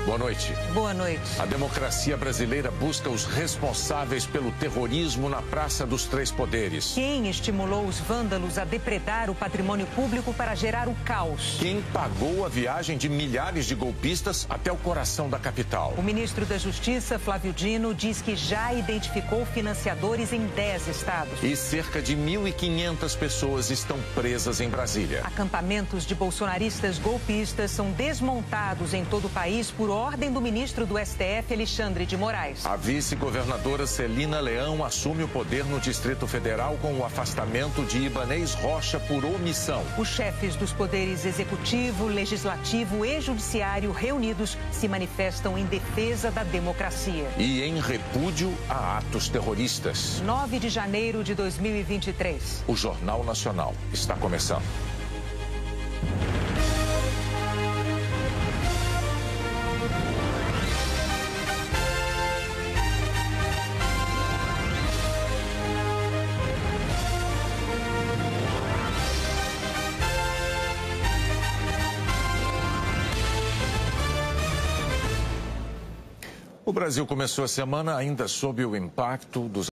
Boa noite. Boa noite. A democracia brasileira busca os responsáveis pelo terrorismo na Praça dos Três Poderes. Quem estimulou os vândalos a depredar o patrimônio público para gerar o caos? Quem pagou a viagem de milhares de golpistas até o coração da capital? O ministro da Justiça, Flávio Dino, diz que já identificou financiadores em 10 estados. E cerca de 1.500 pessoas estão presas em Brasília. Acampamentos de bolsonaristas golpistas são desmontados em todo o país por ordem do ministro do STF, Alexandre de Moraes. A vice-governadora Celina Leão assume o poder no Distrito Federal com o afastamento de Ibanez Rocha por omissão. Os chefes dos poderes executivo, legislativo e judiciário reunidos se manifestam em defesa da democracia. E em repúdio a atos terroristas. 9 de janeiro de 2023. O Jornal Nacional está começando. O Brasil começou a semana ainda sob o impacto dos